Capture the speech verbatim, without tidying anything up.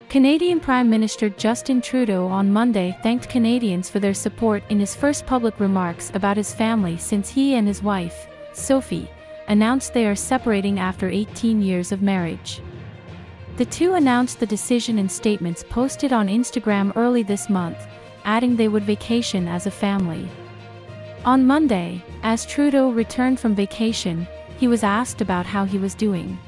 Canadian Prime Minister Justin Trudeau on Monday thanked Canadians for their support in his first public remarks about his family since he and his wife, Sophie, announced they are separating after eighteen years of marriage. The two announced the decision in statements posted on Instagram early this month, adding they would vacation as a family. On Monday, as Trudeau returned from vacation, he was asked about how he was doing.